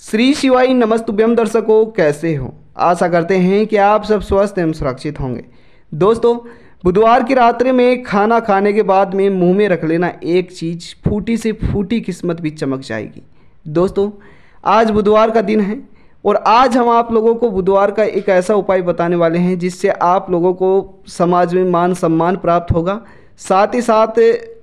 श्री शिवाय नमस्तुभ्यम दर्शकों, कैसे हो? आशा करते हैं कि आप सब स्वस्थ एवं सुरक्षित होंगे। दोस्तों, बुधवार की रात्रि में खाना खाने के बाद में मुंह में रख लेना एक चीज़, फूटी से फूटी किस्मत भी चमक जाएगी। दोस्तों, आज बुधवार का दिन है और आज हम आप लोगों को बुधवार का एक ऐसा उपाय बताने वाले हैं जिससे आप लोगों को समाज में मान सम्मान प्राप्त होगा। साथ ही साथ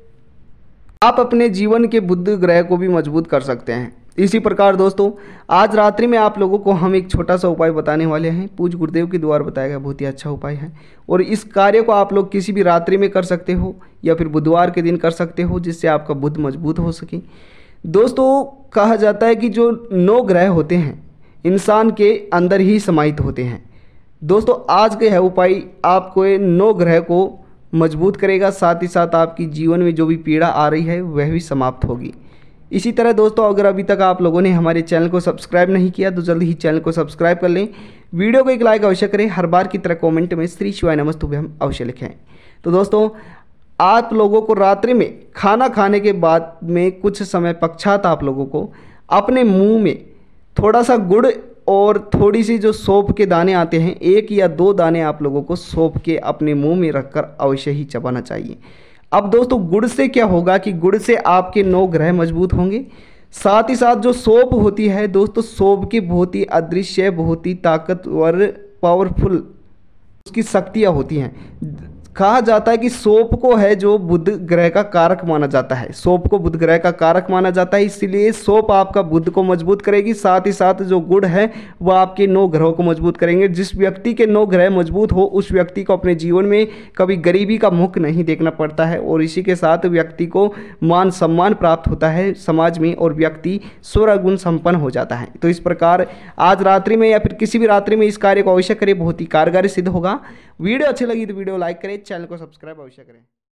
आप अपने जीवन के बुध ग्रह को भी मजबूत कर सकते हैं। इसी प्रकार दोस्तों, आज रात्रि में आप लोगों को हम एक छोटा सा उपाय बताने वाले हैं। पूज्य गुरुदेव के द्वारा बताया गया बहुत ही अच्छा उपाय है और इस कार्य को आप लोग किसी भी रात्रि में कर सकते हो या फिर बुधवार के दिन कर सकते हो, जिससे आपका बुध मजबूत हो सके। दोस्तों, कहा जाता है कि जो 9 ग्रह होते हैं इंसान के अंदर ही समाहित होते हैं। दोस्तों, आज के यह उपाय आपको 9 ग्रह को मजबूत करेगा, साथ ही साथ आपकी जीवन में जो भी पीड़ा आ रही है वह भी समाप्त होगी। इसी तरह दोस्तों, अगर अभी तक आप लोगों ने हमारे चैनल को सब्सक्राइब नहीं किया तो जल्दी ही चैनल को सब्सक्राइब कर लें। वीडियो को एक लाइक अवश्य करें। हर बार की तरह कमेंट में श्री शिवाय नमस्तुभ्यम अवश्य लिखें। तो दोस्तों, आप लोगों को रात्रि में खाना खाने के बाद में कुछ समय पश्चात आप लोगों को अपने मुंह में थोड़ा सा गुड़ और थोड़ी सी जो सौंफ के दाने आते हैं, 1 या 2 दाने आप लोगों को सौंफ के अपने मुंह में रखकर अवश्य ही चबाना चाहिए। अब दोस्तों, गुड़ से क्या होगा कि गुड़ से आपके 9 ग्रह मजबूत होंगे। साथ ही साथ जो सौंफ होती है दोस्तों, सौंफ की बहुत ही अदृश्य, बहुत ही ताकतवर, पावरफुल उसकी शक्तियाँ होती हैं। कहा जाता है कि सौंफ को है जो बुध ग्रह का कारक माना जाता है। सौंफ को बुध ग्रह का कारक माना जाता है, इसलिए सौंफ आपका बुध को मजबूत करेगी। साथ ही साथ जो गुड़ है वह आपके 9 ग्रहों को मजबूत करेंगे। जिस व्यक्ति के 9 ग्रह मजबूत हो उस व्यक्ति को अपने जीवन में कभी गरीबी का मुख नहीं देखना पड़ता है और इसी के साथ व्यक्ति को मान सम्मान प्राप्त होता है समाज में और व्यक्ति स्वरगुण संपन्न हो जाता है। तो इस प्रकार आज रात्रि में या फिर किसी भी रात्रि में इस कार्य को अवश्य करें, बहुत ही कारगर सिद्ध होगा। वीडियो अच्छी लगी तो वीडियो लाइक करें, चैनल को सब्सक्राइब अवश्य करें।